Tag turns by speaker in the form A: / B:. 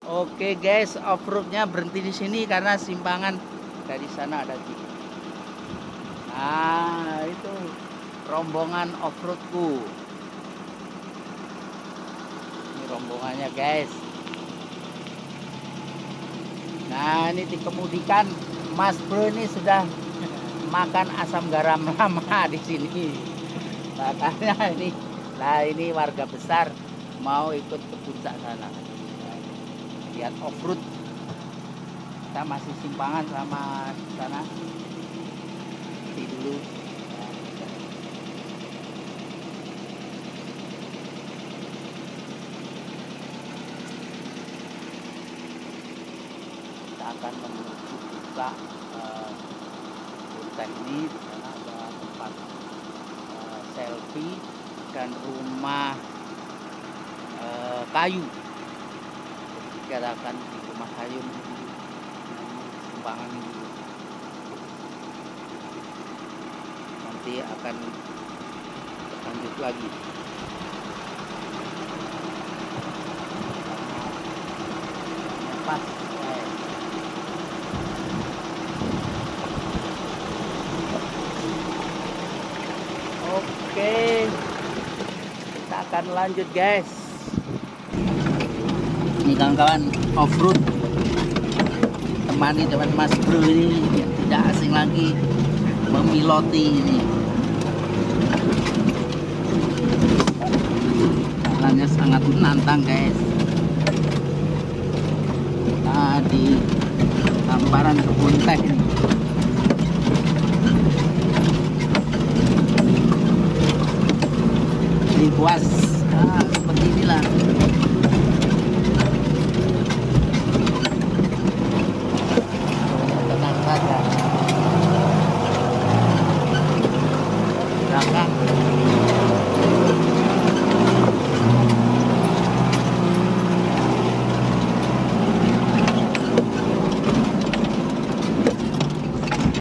A: Oke guys, off-roadnya berhenti di sini karena simpangan dari sana ada titik. Nah, itu rombongan off-roadku. Ini rombongannya guys. Nah, ini dikemudikan Mas Bro ini sudah makan asam garam lama di sini. Makanya ini warga besar mau ikut ke puncak sana. Lihat off-road. Kita masih simpangan sama sana. Nanti dulu. Kita akan menuju buka puncak ini. Di sana ada tempat selfie dan rumah kayu. Kita akan di rumah kayu simpangan ini dulu. Nanti akan lanjut lagi. Pas. Oke, kita akan lanjut guys. Ini kawan-kawan off-road, temani teman Mas Bro ini tidak asing lagi memiloti ini. Jalannya sangat menantang guys. Nah, di hamparan kebun teh ini. Di buas seperti inilah. Tenang saja. Belakang